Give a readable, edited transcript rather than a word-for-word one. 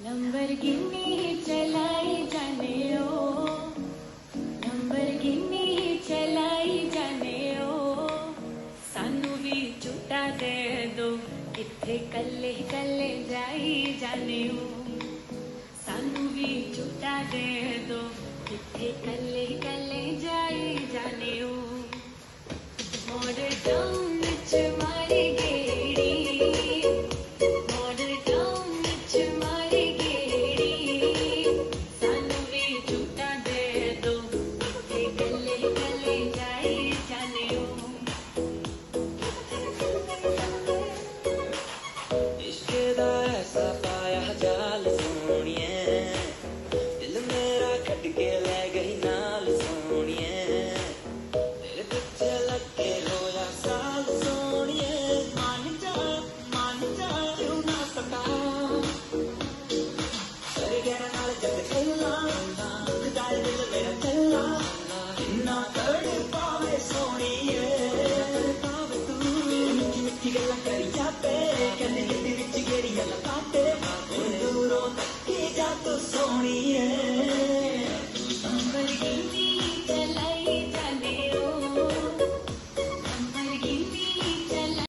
Lamborghini चलाई जाने ओ, Lamborghini चलाई जाने ओ, सानू भी झूठा दे दो, इत्थे कल्ले कल्ले जाई जाने ओ, सानू भी झूठा दे दो, इत्थे कल्ले कल्ले जाई जाने ओ। मॉडल टाउन विच मारी गेड़ी, मॉडल टाउन विच मारी गेड़ी, सानू भी झूठा दे दो, इत्थे कल्ले कल्ले जाई जाने ओ। इश्क दा ऐसा पाया जाल सोनिए, दिल मेरा कट के ले गई नाल सोनिए, तेरे पिछे लग के रोया साल सोनिए, मान जा क्यों ना सका, कर गया नाल जग खेलना